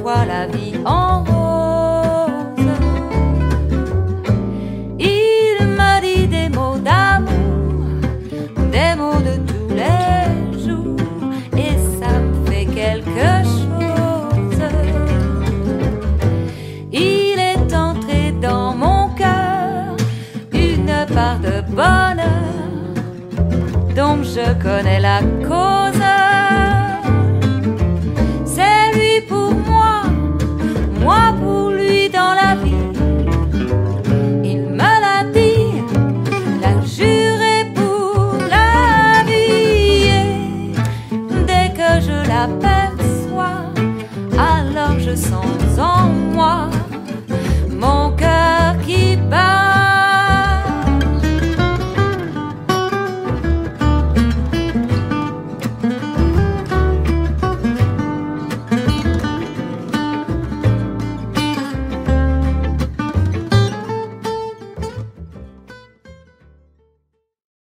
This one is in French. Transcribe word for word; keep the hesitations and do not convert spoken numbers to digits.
vois la vie en rose. Il m'a dit des mots d'amour, des mots de tous les jours, et ça me fait quelque chose. Il est entré dans mon cœur une part de bonheur dont je connais la cause.